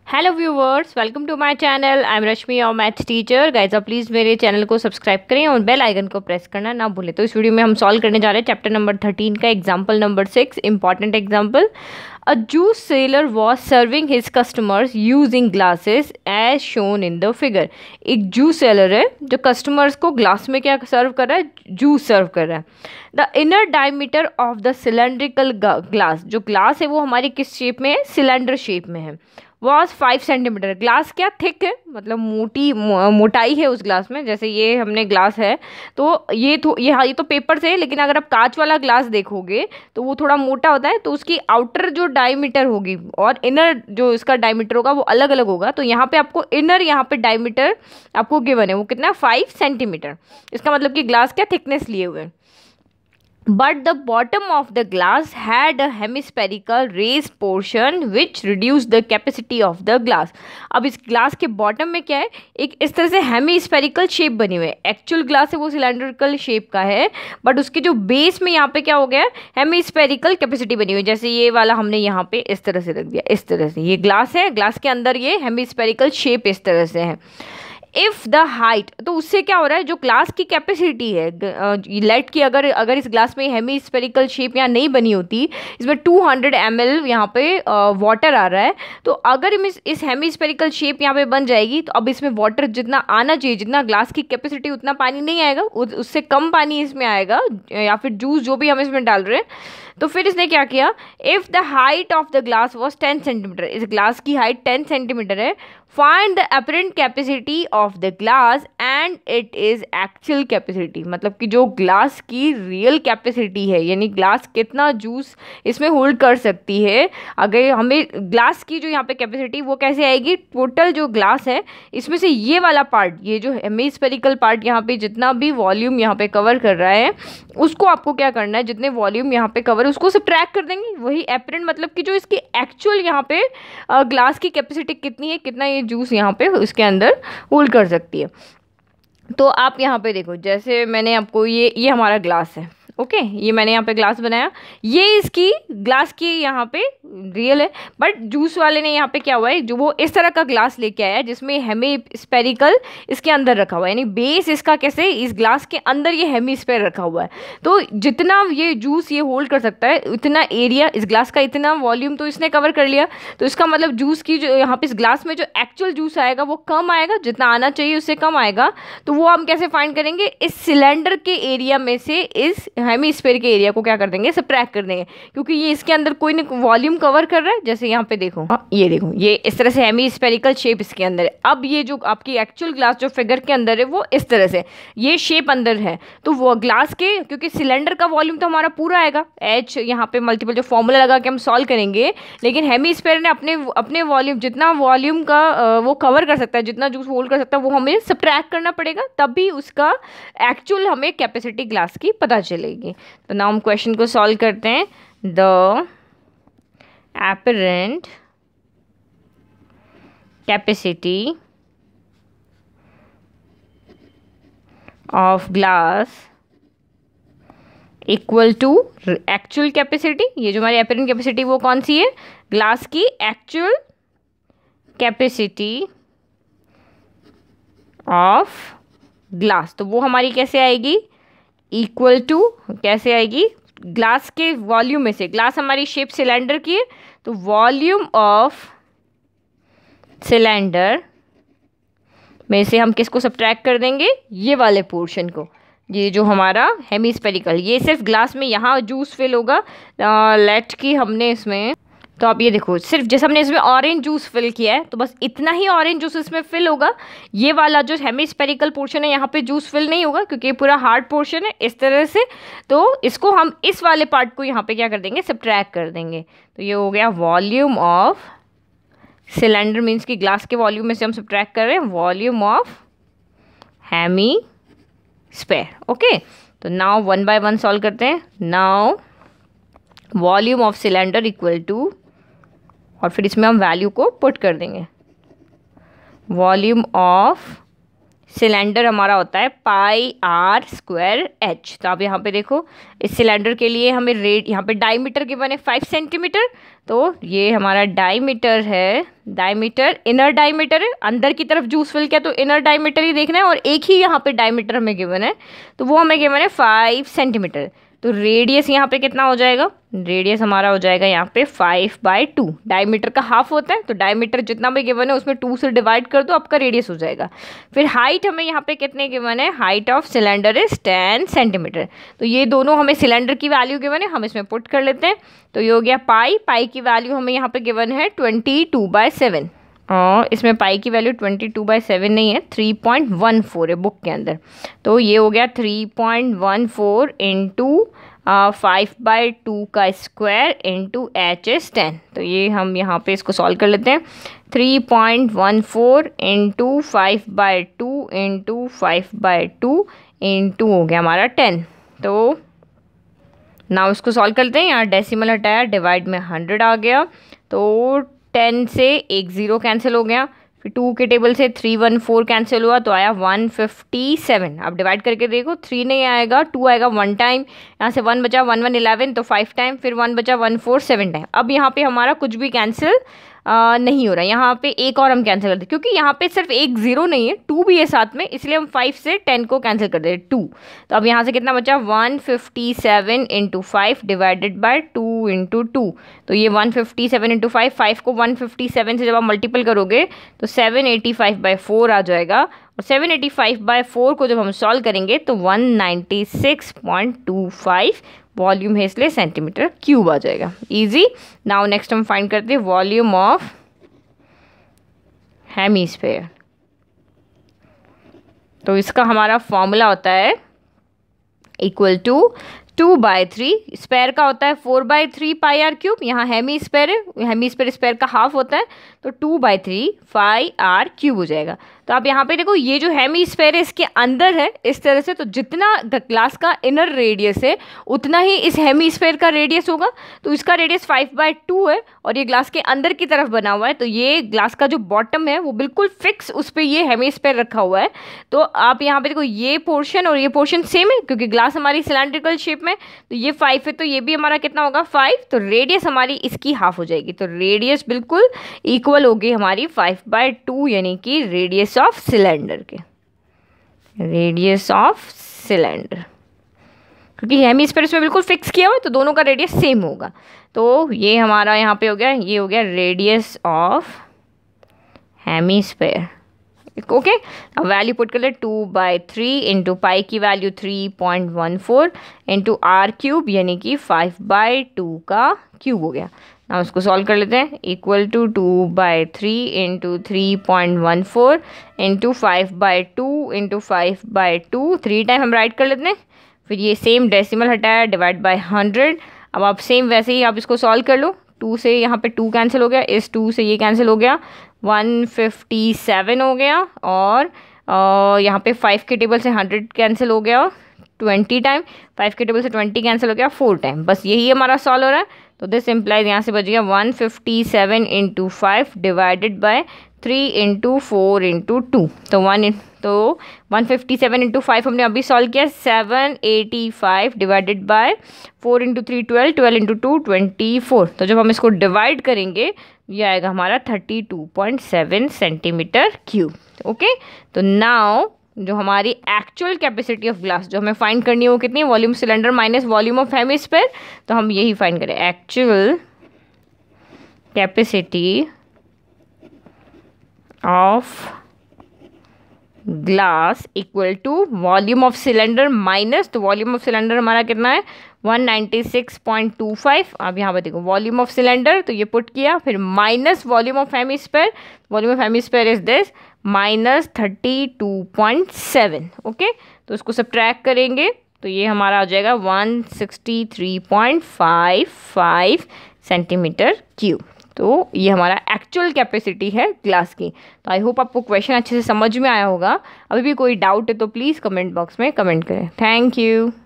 Hello viewers, welcome to my channel. I am Rashmi, और maths teacher. Guys आप please मेरे channel को subscribe करें और बेल आइकन को प्रेस करना ना भूलें। तो इस वीडियो में हम सॉल्व करने जा रहे हैं चैप्टर नंबर 13 का example number 6, important example. A juice seller was serving his customers using glasses as shown in the figure. एक जूस सेलर है जो कस्टमर्स को ग्लास में क्या सर्व कर रहा है, जूस सर्व कर रहा है। The inner diameter of the cylindrical glass, जो ग्लास है वो हमारी किस शेप में है, सिलेंडर शेप में है, वॉज 5 सेंटीमीटर। ग्लास क्या थिक है, मतलब मोटाई है उस ग्लास में। जैसे ये हमने ग्लास है तो ये तो पेपर से है, लेकिन अगर आप कांच वाला ग्लास देखोगे तो वो थोड़ा मोटा होता है, तो उसकी आउटर जो डायमीटर होगी और इनर जो इसका डायमीटर होगा वो अलग अलग होगा। तो यहाँ पे आपको इनर यहाँ पे डायमीटर आपको गिवन है, वो कितना, 5 सेंटीमीटर। इसका मतलब कि ग्लास क्या थिकनेस लिए हुए। But the bottom of the glass had a hemispherical raised portion which reduced the capacity of the glass. अब इस ग्लास के बॉटम में क्या है, एक इस तरह से हेमिस्फेरिकल शेप बनी हुई है। एक्चुअल ग्लास है वो सिलेंड्रिकल शेप का है, बट उसके जो बेस में यहाँ पे क्या हो गया है, हेमिस्फेरिकल कैपेसिटी बनी हुई है। जैसे ये वाला हमने यहाँ पे इस तरह से रख दिया, इस तरह से ये ग्लास है, ग्लास के अंदर ये हेमिस्फेरिकल शेप इस तरह से है। इफ़ द हाइट, तो उससे क्या हो रहा है, जो ग्लास की कैपेसिटी है लेट की, अगर इस ग्लास में हेमी शेप यहाँ नहीं बनी होती, इसमें 200 ml यहाँ पे वाटर आ रहा है, तो अगर इस हेमी शेप यहाँ पे बन जाएगी तो अब इसमें वाटर जितना आना चाहिए, जितना ग्लास की कैपेसिटी, उतना पानी नहीं आएगा, उससे कम पानी इसमें आएगा, या फिर जूस जो भी हम इसमें डाल रहे हैं। तो फिर इसने क्या किया, if the height of the glass was 10 centimetre, इस ग्लास की हाइट 10 सेंटीमीटर है, find the apparent capacity of the glass and it is actual capacity. मतलब कि जो ग्लास की रियल कैपेसिटी है, यानी ग्लास कितना जूस इसमें होल्ड कर सकती है, अगर हमें ग्लास की जो यहाँ पे कैपेसिटी वो कैसे आएगी, टोटल जो ग्लास है इसमें से ये वाला पार्ट, ये जो हेमिस्फेरिकल पार्ट यहाँ पे जितना भी वॉल्यूम यहाँ पे कवर कर रहा है, उसको आपको क्या करना है, जितने वॉल्यूम यहाँ पे कवर उसको सब्ट्रैक्ट कर देंगे। वही अपरेंट मतलब कि जो इसकी एक्चुअल यहाँ पे ग्लास की कैपेसिटी कितनी है, कितना ये जूस यहाँ पे उसके अंदर होल्ड कर सकती है। तो आप यहाँ पे देखो, जैसे मैंने आपको ये हमारा ग्लास है, ओके, ये मैंने यहाँ पे ग्लास बनाया, ये इसकी ग्लास की यहाँ पे रियल है, बट जूस वाले ने यहाँ पे क्या हुआ है, जो वो इस तरह का ग्लास लेके आया है जिसमें हेमिस्फेरिकल इसके अंदर रखा हुआ है, यानी बेस इसका कैसे, इस ग्लास के अंदर ये हेमिस्फेयर रखा हुआ है। तो जितना ये जूस ये होल्ड कर सकता है, उतना एरिया इस ग्लास का, इतना वॉल्यूम तो इसने कवर कर लिया। तो इसका मतलब जूस की जो यहाँ पे इस ग्लास में जो एक्चुअल जूस आएगा वो कम आएगा, जितना आना चाहिए उससे कम आएगा। तो वो हम कैसे फाइंड करेंगे, इस सिलेंडर के एरिया में से इस हेमिस्फीयर के एरिया को क्या कर देंगे, सब्ट्रैक्ट कर देंगे, क्योंकि ये इसके अंदर कोई नहीं वॉल्यूम कवर कर रहा है। जैसे यहाँ पे देखो, ये देखो, ये इस तरह से हेमिस्फेरिकल शेप इसके अंदर है। अब ये जो आपकी एक्चुअल ग्लास जो फिगर के अंदर है वो इस तरह से ये शेप अंदर है, तो वो ग्लास के, क्योंकि सिलेंडर का वॉल्यूम तो हमारा पूरा आएगा, एच यहाँ पे मल्टीपल जो फॉर्मूला लगा के हम सॉल्व करेंगे, लेकिन हेमिस्फीयर ने अपने वॉल्यूम, जितना वॉल्यूम का वो कवर कर सकता है, जितना जूस होल्ड कर सकता है, वो हमें सब्ट्रैक्ट करना पड़ेगा, तभी उसका एक्चुअल हमें कैपेसिटी ग्लास की पता चलेगी। तो नाउ हम क्वेश्चन को सॉल्व करते हैं। The apparent capacity of glass equal to actual capacity. ये जो हमारी apparent कैपेसिटी वो कौन सी है, ग्लास की एक्चुअल कैपेसिटी ऑफ ग्लास। तो वो हमारी कैसे आएगी, इक्वल टू कैसे आएगी, ग्लास के वॉल्यूम में से, ग्लास हमारी शेप सिलेंडर की है, तो वॉल्यूम ऑफ सिलेंडर में से हम किसको सब्ट्रैक्ट कर देंगे, ये वाले पोर्शन को, ये जो हमारा हेमिस्फेरिकल, ये सिर्फ ग्लास में यहाँ जूस फिल होगा। लेट की हमने इसमें, तो आप ये देखो, सिर्फ जैसे हमने इसमें ऑरेंज जूस फिल किया है, तो बस इतना ही ऑरेंज जूस इसमें फिल होगा। ये वाला जो हेमिस्फेरिकल पोर्शन है यहाँ पे जूस फिल नहीं होगा, क्योंकि ये पूरा हार्ड पोर्शन है इस तरह से। तो इसको हम इस वाले पार्ट को यहाँ पे क्या कर देंगे, सब्ट्रैक्ट कर देंगे। तो ये हो गया वॉल्यूम ऑफ सिलेंडर, मीन्स कि ग्लास के वॉल्यूम में से हम सब्ट्रैक्ट कर रहे हैं वॉल्यूम ऑफ हेमिस्फेयर। ओके, तो now one by one solve करते हैं। Now volume of cylinder equal to, और फिर इसमें हम वैल्यू को पुट कर देंगे, वॉल्यूम ऑफ सिलेंडर हमारा होता है पाई आर स्क्वायर एच। तो आप यहाँ पे देखो, इस सिलेंडर के लिए हमें यहाँ पे डायमीटर गिवन है 5 सेंटीमीटर। तो ये हमारा डायमीटर है, डायमीटर इनर डायमीटर है, अंदर की तरफ जूस फिल किया तो इनर डायमीटर ही देखना है, और एक ही यहाँ पे डायमीटर हमें गिवन है, तो वो हमें गिवन है 5 सेंटीमीटर। तो रेडियस यहाँ पे कितना हो जाएगा, रेडियस हमारा हो जाएगा यहाँ पे 5/2। डायमीटर का हाफ होता है, तो डायमीटर जितना भी गिवन है उसमें 2 से डिवाइड कर दो, आपका रेडियस हो जाएगा। फिर हाइट हमें यहाँ पे कितने गिवन है, height of cylinder is 10 centimetre. तो ये दोनों हमें सिलेंडर की वैल्यू गिवन है, हम इसमें पुट कर लेते हैं। तो ये हो गया पाई, पाई की वैल्यू हमें यहाँ पे गिवन है 22/7, और इसमें पाई की वैल्यू 22/7 नहीं है, 3.14 है बुक के अंदर। तो ये हो गया 3.14 इंटू 5/2 का स्क्वायर इंटू एच इज 10। तो ये हम यहाँ पे इसको सॉल्व कर लेते हैं। 3.14 इंटू 5/2 इंटू 5/2 इंटू हो गया हमारा 10। तो ना उसको सॉल्व करते हैं, यहाँ डेसिमल हटाया, डिवाइड में 100 आ गया, तो 10 से एक 0 कैंसिल हो गया, फिर 2 के टेबल से 314 कैंसिल हुआ, तो आया 157। अब डिवाइड करके देखो, 3 नहीं आएगा, 2 आएगा 1 टाइम, यहाँ से 1 बचा 1 1 11, तो 5 टाइम, फिर 1 बचा 1 4 7 टाइम। अब यहाँ पे हमारा कुछ भी कैंसिल नहीं हो रहा है, यहाँ पे एक और हम कैंसिल कर दें, क्योंकि यहाँ पे सिर्फ एक 0 नहीं है, 2 भी है साथ में, इसलिए हम 5 से 10 को कैंसिल कर दें 2। तो अब यहाँ से कितना बचा, 157 इंटू 5 डिवाइडेड बाय 2 इंटू 2। तो ये 157 इंटू 5, 5 को 157 से जब आप मल्टीपल करोगे तो 785/4 आ जाएगा, और 785/4 को जब हम सॉल्व करेंगे तो 196.25 वॉल्यूम है, इसलिए सेंटीमीटर क्यूब आ जाएगा। इजी। नाउ नेक्स्ट हम फाइंड करते हैं वॉल्यूम ऑफ हेमीस्फेयर। तो इसका हमारा फॉर्मूला होता है इक्वल टू 2/3, स्पेयर का होता है 4/3 पाई आर क्यूब। यहाँ हेमी स्पेयर है, हेमी स्पेयर स्पेयर का हाफ होता है, तो 2/3 पाई आर क्यूब हो जाएगा। तो आप यहाँ पे देखो, ये जो हेमी स्पेयर है इसके अंदर है इस तरह से, तो जितना ग्लास का इनर रेडियस है उतना ही इस हेमी स्पेयर का रेडियस होगा। तो इसका रेडियस 5/2 है, और ये ग्लास के अंदर की तरफ बना हुआ है, तो ये ग्लास का जो बॉटम है वो बिल्कुल फिक्स, उस पर ये हेमी स्पेयर रखा हुआ है। तो आप यहाँ पे देखो, ये पोर्शन और ये पोर्शन सेम है, क्योंकि ग्लास हमारी सिलेंड्रिकल शेप में, तो ये 5 है, तो ये भी हमारा कितना होगा 5। तो रेडियस हमारी इसकी हाफ हो जाएगी, तो रेडियस बिल्कुल इक्वल होगी हमारी 5/2, यानी कि रेडियस ऑफ सिलेंडर के, रेडियस ऑफ सिलेंडर, क्योंकि हेमीस्फेयर इसमें बिल्कुल फिक्स किया हुआ है, तो दोनों का रेडियस सेम होगा। तो ये हमारा यहाँ पे हो गया, ये हो गया रेडियस ऑफ हेमीस्फेयर। ओके, अब वैल्यू पुट कर ले, 2/3 इंटू पाई की वैल्यू 3.14 इंटू आर क्यूब, यानी कि 5/2 का क्यूब हो गया। ना उसको सॉल्व कर लेते हैं, equal to 2/3 into 3.14 into 5/2 into 5/2, 3 time हम राइट कर लेते हैं। फिर ये सेम डेसिमल हटाया, डिवाइड बाय 100। अब आप सेम वैसे ही आप इसको सॉल्व कर लो, 2 से यहाँ पे 2 कैंसिल हो गया, इस 2 से ये कैंसिल हो गया, 157 हो गया, और यहाँ पे 5 के टेबल से 100 कैंसिल हो गया 20 टाइम, 5 के टेबल से 20 कैंसिल हो गया 4 टाइम। बस यही हमारा सॉल्व हो रहा है। तो दिस इम्प्लाइज, यहाँ से बच गया 157 into 5 divided by 3 into 4 into 2। तो 157 इंटू 5 हमने अभी सॉल्व किया, 785 डिवाइडेड बाय 4 इंटू 3 12, 12 इंटू 2 24। तो जब हम इसको डिवाइड करेंगे ये आएगा हमारा 32.7 सेंटीमीटर क्यूब। ओके, तो नाउ जो हमारी एक्चुअल कैपेसिटी ऑफ ग्लास जो हमें फाइंड करनी है वो कितनी है, volume cylinder minus volume of hemisphere. तो हम यही फाइंड करें, actual capacity of glass equal to volume of cylinder minus, तो वॉल्यूम ऑफ सिलेंडर हमारा कितना है 196.25। अब यहाँ पर देखो वॉल्यूम ऑफ सिलेंडर, तो ये पुट किया, फिर minus volume of hemisphere, volume of hemisphere is this minus 32.7। Okay, तो उसको सब्ट्रैक्ट करेंगे तो ये हमारा आ जाएगा 163.55 सेंटीमीटर क्यूब। तो ये हमारा एक्चुअल कैपेसिटी है ग्लास की। तो आई होप आपको क्वेश्चन अच्छे से समझ में आया होगा। अभी भी कोई डाउट है तो प्लीज़ कमेंट बॉक्स में कमेंट करें। Thank you.